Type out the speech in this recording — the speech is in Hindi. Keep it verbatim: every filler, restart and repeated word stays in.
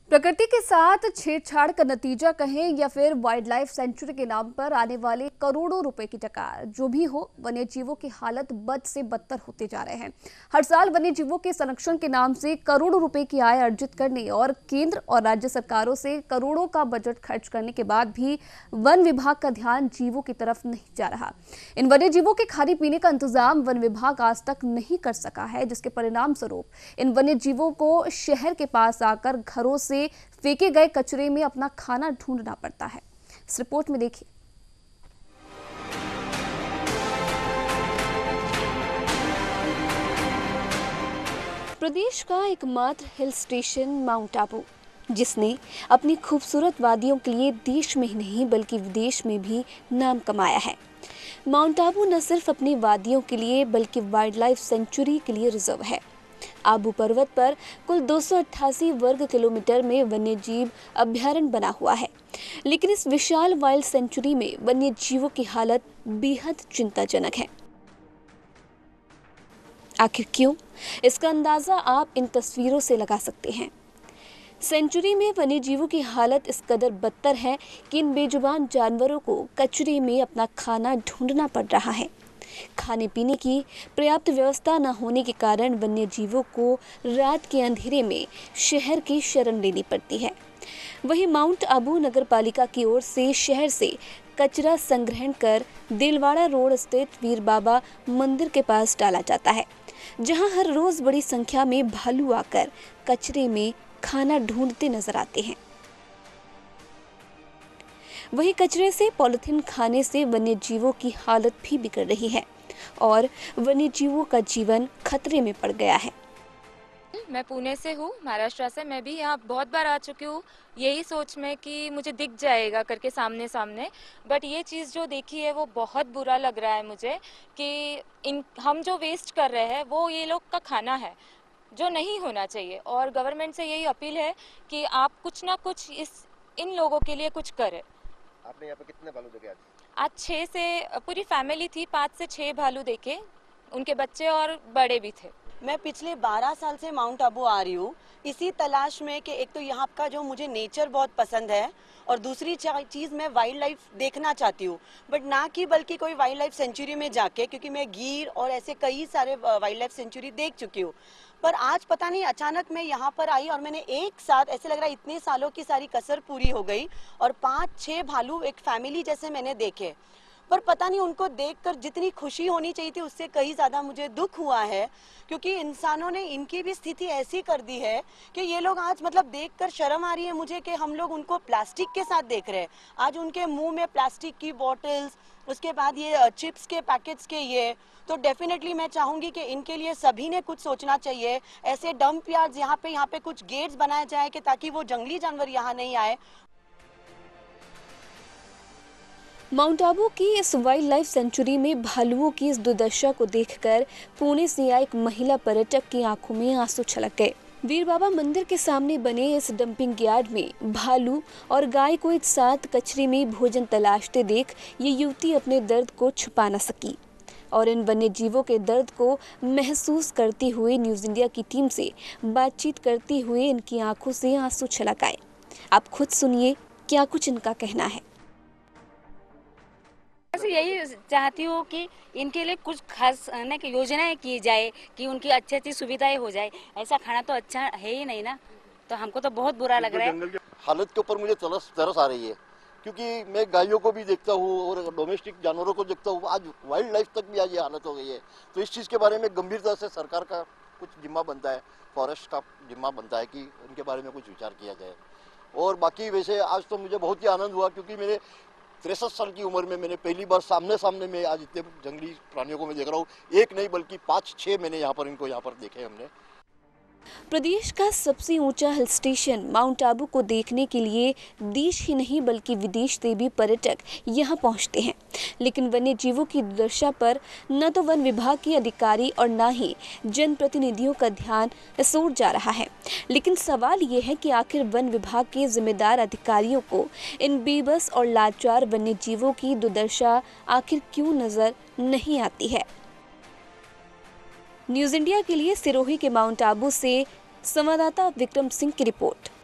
प्रकृति के साथ छेड़छाड़ का नतीजा कहें या फिर वाइल्ड लाइफ सेंचुरी के नाम पर आने वाले करोड़ों रुपए की टकार, जो भी हो, वन्य जीवों की हालत बद से बदतर होते जा रहे हैं। हर साल वन्य जीवों के संरक्षण के नाम से करोड़ों रुपए की आय अर्जित करने और केंद्र और राज्य सरकारों से करोड़ों का बजट खर्च करने के बाद भी वन विभाग का ध्यान जीवों की तरफ नहीं जा रहा। इन वन्य जीवों के खाने पीने का इंतजाम वन विभाग आज तक नहीं कर सका है, जिसके परिणाम स्वरूप इन वन्य जीवों को शहर के पास आकर घरों से फेंके गए कचरे में अपना खाना ढूंढना पड़ता है। इस रिपोर्ट में देखिए। प्रदेश का एकमात्र हिल स्टेशन माउंट आबू, जिसने अपनी खूबसूरत वादियों के लिए देश में ही नहीं बल्कि विदेश में भी नाम कमाया है। माउंट आबू न सिर्फ अपनी वादियों के लिए बल्कि वाइल्ड लाइफ सेंचुरी के लिए रिजर्व है। आबू पर्वत पर कुल दो सौ अट्ठासी वर्ग किलोमीटर में वन्य जीव अभ्यारण्य बना हुआ है, लेकिन इस विशाल वाइल्ड सेंचुरी में वन्य जीवों की हालत बेहद चिंताजनक है। आखिर क्यों? इसका अंदाजा आप इन तस्वीरों से लगा सकते हैं। सेंचुरी में वन्य जीवों की हालत इस कदर बदतर है कि इन बेजुबान जानवरों को कचरे में अपना खाना ढूंढना पड़ रहा है। खाने पीने की पर्याप्त व्यवस्था न होने के कारण वन्य जीवों को रात के अंधेरे में शहर की शरण लेनी पड़ती है। वहीं माउंट आबू नगर पालिका की ओर से शहर से कचरा संग्रहण कर दिलवाड़ा रोड स्थित वीर बाबा मंदिर के पास डाला जाता है, जहां हर रोज बड़ी संख्या में भालू आकर कचरे में खाना ढूंढते नजर आते हैं। वहीं कचरे से पॉलिथीन खाने से वन्य जीवों की हालत भी बिगड़ रही है और वन्य जीवों का जीवन खतरे में पड़ गया है। मैं पुणे से हूँ, महाराष्ट्र से। मैं भी यहाँ बहुत बार आ चुकी हूँ, यही सोच में कि मुझे दिख जाएगा करके सामने सामने, बट ये चीज़ जो देखी है वो बहुत बुरा लग रहा है मुझे कि इन हम जो वेस्ट कर रहे हैं वो ये लोग का खाना है, जो नहीं होना चाहिए। और गवर्नमेंट से यही अपील है कि आप कुछ ना कुछ इस इन लोगों के लिए कुछ करें। आपने यहाँ पे कितने भालू देखे आज? आज छः से पूरी फैमिली थी, पाँच से छः भालू देखे, उनके बच्चे और बड़े भी थे। मैं पिछले बारह साल से माउंट आबू आ रही हूँ इसी तलाश में कि एक तो यहाँ का जो मुझे नेचर बहुत पसंद है और दूसरी चीज़ मैं वाइल्ड लाइफ देखना चाहती हूँ, बट ना कि बल्कि कोई वाइल्ड लाइफ सेंचुरी में जाके, क्योंकि मैं गिर और ऐसे कई सारे वाइल्ड लाइफ सेंचुरी देख चुकी हूँ। पर आज पता नहीं अचानक मैं यहाँ पर आई और मैंने एक साथ, ऐसे लग रहा है इतने सालों की सारी कसर पूरी हो गई और पाँच छः भालू एक फैमिली जैसे मैंने देखे। पर पता नहीं उनको देखकर जितनी खुशी होनी चाहिए थी उससे कहीं ज़्यादा मुझे दुख हुआ है, क्योंकि इंसानों ने इनकी भी स्थिति ऐसी कर दी है कि ये लोग आज मतलब देखकर शर्म आ रही है मुझे कि हम लोग उनको प्लास्टिक के साथ देख रहे हैं। आज उनके मुंह में प्लास्टिक की बॉटल्स, उसके बाद ये चिप्स के पैकेट्स के ये, तो डेफिनेटली मैं चाहूँगी कि इनके लिए सभी ने कुछ सोचना चाहिए। ऐसे डंप यार्ड्स यहाँ पे यहाँ पे कुछ गेट्स बनाए जाए कि ताकि वो जंगली जानवर यहाँ नहीं आए। माउंट आबू की इस वाइल्ड लाइफ सेंचुरी में भालुओं की इस दुर्दशा को देखकर पुणे से आई एक महिला पर्यटक की आंखों में आंसू छलक गए। वीर बाबा मंदिर के सामने बने इस डंपिंग यार्ड में भालू और गाय को एक साथ कचरे में भोजन तलाशते देख ये युवती अपने दर्द को छुपा न सकी और इन वन्य जीवों के दर्द को महसूस करती हुए न्यूज इंडिया की टीम से बातचीत करते हुए इनकी आंखों से आंसू छलक आए। आप खुद सुनिए क्या कुछ इनका कहना है। यही चाहती हूँ कि इनके लिए कुछ खास न कि योजनाएं की जाए कि उनकी अच्छी अच्छी सुविधाएं हो जाए। ऐसा खाना तो अच्छा है ही नहीं ना, तो हमको तो बहुत बुरा लग रहा है। हालत के ऊपर मुझे तरस तरस आ रही है, क्योंकि मैं गायों को भी देखता हूँ और डोमेस्टिक जानवरों को देखता हूँ, आज वाइल्ड लाइफ तक भी आज ये हालत हो गई है। तो इस चीज़ के बारे में गंभीरता से सरकार का कुछ जिम्मा बनता है, फॉरेस्ट का जिम्मा बनता है कि उनके बारे में कुछ विचार किया जाए। और बाकी वैसे आज तो मुझे बहुत ही आनंद हुआ, क्योंकि मेरे तिरसठ साल की उम्र में मैंने पहली बार सामने सामने में आज इतने जंगली प्राणियों को मैं देख रहा हूँ। एक नहीं बल्कि पाँच छः मैंने यहाँ पर इनको यहाँ पर देखे हमने। प्रदेश का सबसे ऊंचा हिल स्टेशन माउंट आबू को देखने के लिए देश ही नहीं बल्कि विदेश से भी पर्यटक यहां पहुंचते हैं, लेकिन वन्य जीवों की दुर्दशा पर न तो वन विभाग के अधिकारी और न ही जनप्रतिनिधियों का ध्यान इस ओर जा रहा है। लेकिन सवाल ये है कि आखिर वन विभाग के जिम्मेदार अधिकारियों को इन बेबस और लाचार वन्य जीवों की दुर्दशा आखिर क्यों नजर नहीं आती है। न्यूज इंडिया के लिए सिरोही के माउंट आबू से संवाददाता विक्रम सिंह की रिपोर्ट।